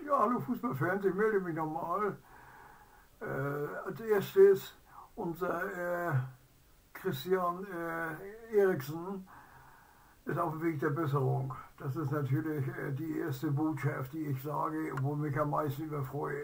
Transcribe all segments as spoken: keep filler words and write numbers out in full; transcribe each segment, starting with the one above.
Ja, hallo Fußballfans, ich melde mich nochmal. Äh, als erstes unser äh, Christian äh, Eriksen ist auf dem Weg der Besserung. Das ist natürlich äh, die erste Botschaft, die ich sage, wo mich am meisten überfreue.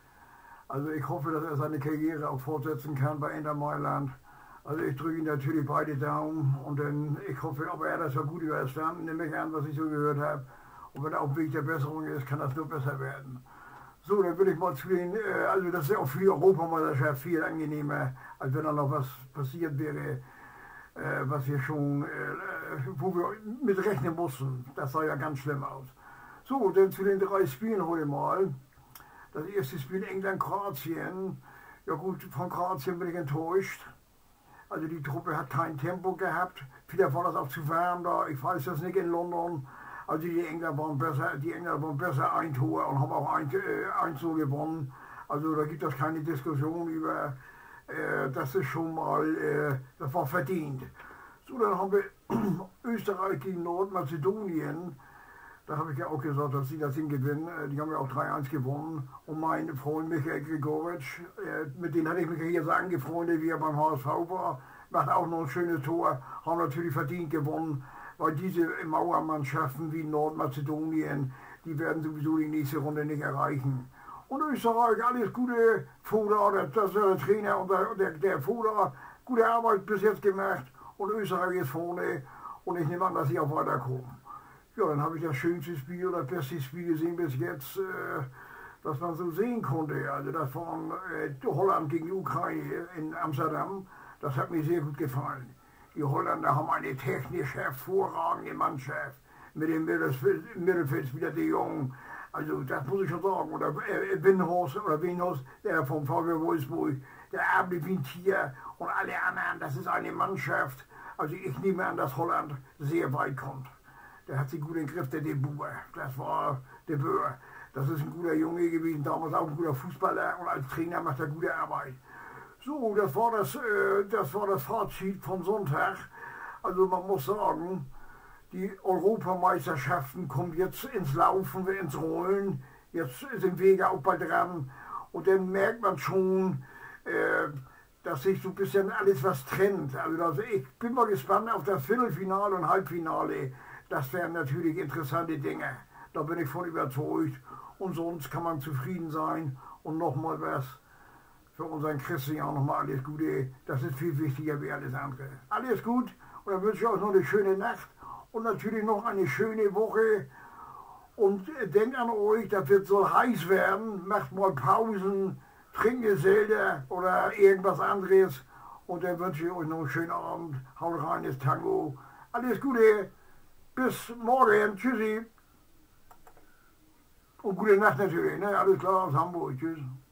Also ich hoffe, dass er seine Karriere auch fortsetzen kann bei Inter Mailand. Also ich drücke ihm natürlich beide Daumen und dann, ich hoffe, aber er hat das ja gut überstanden, nehme ich an, was ich so gehört habe. Und wenn er auf dem Weg der Besserung ist, kann das nur besser werden. So, dann will ich mal zu den, äh, also das ist ja auch für die Europameisterschaft viel angenehmer, als wenn da noch was passiert wäre, äh, was wir schon, äh, wo wir mit rechnen mussten. Das sah ja ganz schlimm aus. So, dann zu den drei Spielen heute mal. Das erste Spiel England-Kroatien. Ja gut, von Kroatien bin ich enttäuscht. Also die Truppe hat kein Tempo gehabt. Vielleicht war das auch zu warm da. Ich weiß das nicht in London. Also die Engländer waren besser, die Engländer waren besser ein Tor und haben auch ein, äh, eins so gewonnen. Also da gibt es keine Diskussion über, äh, das ist schon mal, äh, das war verdient. So, dann haben wir Österreich gegen Nordmazedonien. Da habe ich ja auch gesagt, dass sie das Ding gewinnen. Die haben ja auch drei eins gewonnen. Und mein Freund Michael Gregoritsch, äh, mit dem hatte ich mich hier so angefreundet, wie er beim H S V war, macht auch noch ein schönes Tor, haben natürlich verdient gewonnen. Weil diese Mauermannschaften wie Nordmazedonien, die werden sowieso die nächste Runde nicht erreichen. Und Österreich, alles Gute, Foda, das ist der Trainer und der, der, der Foda, gute Arbeit bis jetzt gemacht. Und Österreich ist vorne und ich nehme an, dass sie auch weiterkommen. Ja, dann habe ich das schönste Spiel, das beste Spiel gesehen bis jetzt, äh, was man so sehen konnte. Also das von äh, Holland gegen die Ukraine in Amsterdam, das hat mir sehr gut gefallen. Die Holländer haben eine technisch hervorragende Mannschaft mit dem Mittelfeldspieler De Jong. Also das muss ich schon sagen. Oder äh, Winhorst oder Winhorst, der vom VfB Wolfsburg, der arbeitet wie ein Tier und alle anderen. Das ist eine Mannschaft. Also ich nehme an, dass Holland sehr weit kommt. Der hat sich gut im Griff, der De Boer. Das war De Boer. Das ist ein guter Junge gewesen, damals auch ein guter Fußballer und als Trainer macht er gute Arbeit. So, das war das, äh, das war das Fazit vom Sonntag. Also man muss sagen, die Europameisterschaften kommen jetzt ins Laufen, ins Rollen. Jetzt sind wir auch bald dran. Und dann merkt man schon, äh, dass sich so ein bisschen alles was trennt. Also das, ich bin mal gespannt auf das Viertelfinale und Halbfinale. Das wären natürlich interessante Dinge. Da bin ich von überzeugt. Und sonst kann man zufrieden sein. Und nochmal was. Für unseren Christian nochmal alles Gute. Das ist viel wichtiger wie alles andere. Alles gut und dann wünsche ich euch noch eine schöne Nacht und natürlich noch eine schöne Woche. Und denkt an euch, das wird so heiß werden. Macht mal Pausen, trinkt selber oder irgendwas anderes. Und dann wünsche ich euch noch einen schönen Abend. Haut rein, ist Tango. Alles Gute. Bis morgen. Tschüssi. Und gute Nacht natürlich. Ne? Alles klar aus Hamburg. Tschüss.